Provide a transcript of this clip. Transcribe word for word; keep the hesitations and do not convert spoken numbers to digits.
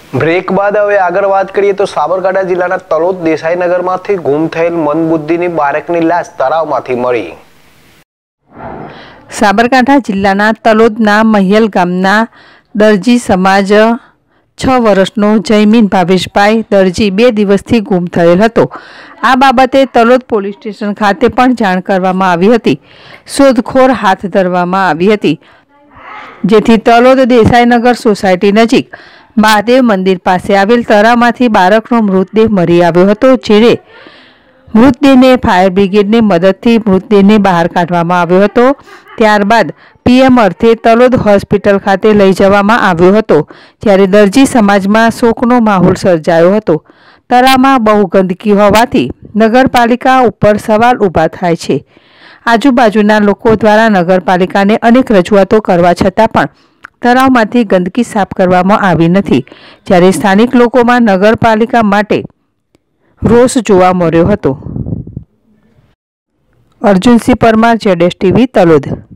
Break બાદ હવે આગળ વાત કરીએ તો સાબરકાંઠા જિલ્લાના તલોદ દેસાઈનગરમાંથી ગુમ થયેલ મનબુદ્ધિની બાળકની લાશ તળાવમાંથી મળી। સાબરકાંઠા જિલ્લાના તલોદના મહિયલ ગામના દરજી સમાજ છ વર્ષનો જયમીન ભાવેશભાઈ દરજી બે દિવસથી ગુમ થયેલ હતો। આ બાબતે તલોદ પોલીસ સ્ટેશન ખાતે પણ જાણ કરવામાં આવી હતી। શોધખોળ હાથ ધરવામાં આવી હતી, જેથી તલોદ દેસાઈનગર સોસાયટી નજીક મહાદેવ મંદિર પાસે આવેલ તળાવમાંથી બાળકનો મૃતદેહ મળી આવ્યો હતો, જેને મૃતદેહને ફાયર બ્રિગેડની મદદથી મૃતદેહને બહાર કાઢવામાં આવ્યો હતો। ત્યારબાદ પીએમ અર્થે તલોદ હોસ્પિટલ ખાતે લઈ જવામાં આવ્યો હતો, જ્યારે દરજી સમાજમાં શોકનો માહોલ સર્જાયો હતો। તળાવમાં બહુ ગંદકી હોવાથી નગરપાલિકા ઉપર સવાલ ઊભા થાય છે। આજુબાજુના લોકો દ્વારા નગરપાલિકાને અનેક રજૂઆતો કરવા છતાં પણ તળાવમાંથી ગંદકી સાફ કરવામાં આવી નથી, જ્યારે સ્થાનિક લોકોમાં નગરપાલિકા માટે રોષ જોવા મળ્યો હતો। અર્જુનસિંહ પરમાર, જેડેશ ટીવી, તલોદ।